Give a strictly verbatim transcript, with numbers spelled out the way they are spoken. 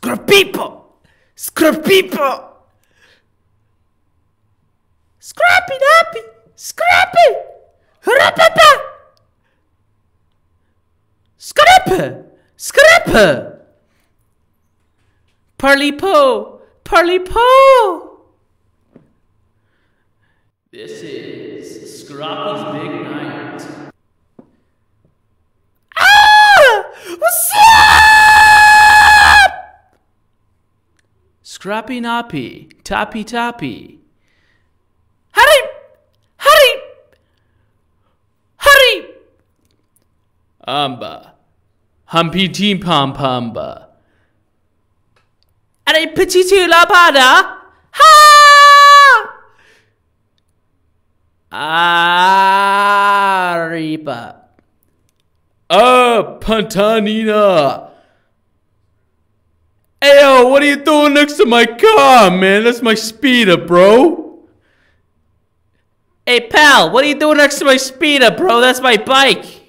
Scrapipo! Scrapipo! Scrappy Nappy! Scrappy! Rapapa! Scrapper! Scrapper! Parley po! Parley po! This is Scrappy's big night. Ah! What's up? Scrappy Nappy, Tappy Tappy. Hurry! Hurry! Hurry! Amba. Humpy Team Pom Pamba. Are petite la pada? Ha! Arriba. Ah, Pantanina. Ayo, what are you doing next to my car, man? That's my speeder, bro. Hey, pal, what are you doing next to my speeder, bro? That's my bike.